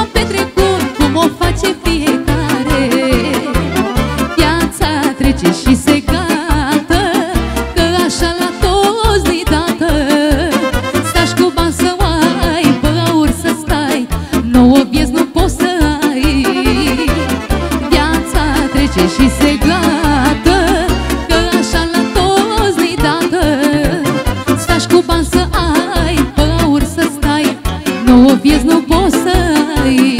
am petrecut, cum o face fiecare. Viața trece și se gata, că așa la toți nu-i dată. Stai cu bani să ai, pe aur să stai, nouă vieți nu poți să ai. Viața trece și se gata, că așa la toți nu-i dată. Stai cu bani să ai, pe aur să stai, nouă vieți nu poți să ai.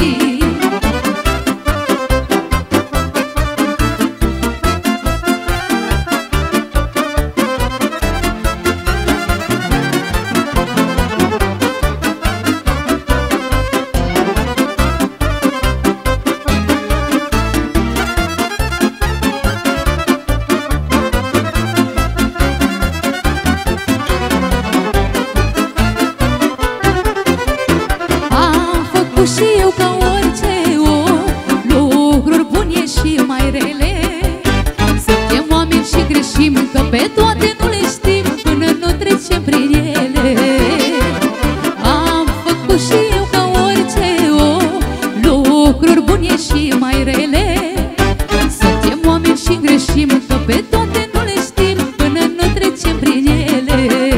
Și eu ca orice om, lucruri bune și mai rele. Suntem oameni și greșim, că pe toate nu le știm până nu trecem prin ele. Am făcut și eu ca orice om, lucruri bune și mai rele. Suntem oameni și greșim, că pe toate nu le știm până nu trecem prin ele.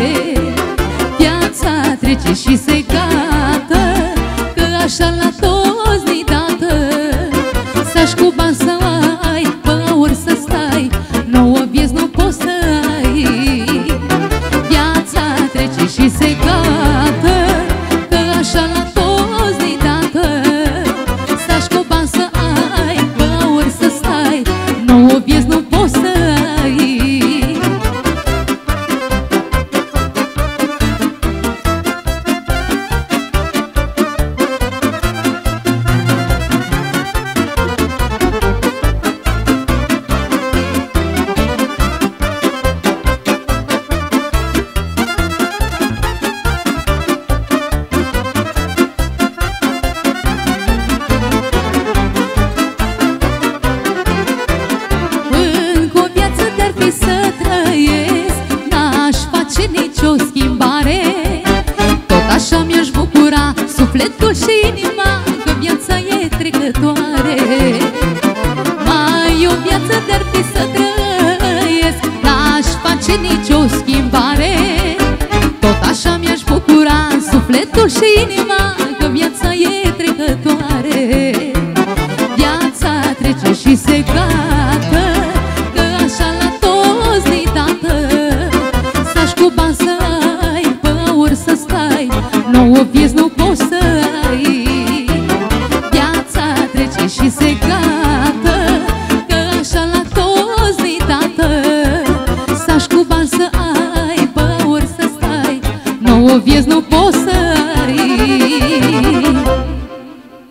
Viața trece și se gata, așa la toți nu-i dată. Stai cu bani să ai, pe aur să stai, nouă vieți nu poți să ai. Viața trece și se gata, că așa la toți nu-i dată. Stai cu bani să ai, pe aur să stai, nouă vieți nu poți să ai. Nicio schimbare, tot așa mi-aș bucura sufletul și inima, că viața e trecătoare. Mai o viață de-ar fi să trăiesc, n-aș face nicio schimbare. Tot așa mi-aș bucura sufletul și inima, că viața e trecătoare. Viața trece și se gata, că așa la toți nu-i dată. Cu bani să ai, pe aur să stai, nouă vieți nu poți să ai. Viața trece și se gata, că așa la toți nu-i dată. Stai cu bani să ai, pe aur să stai, nouă vieți nu poți să ai.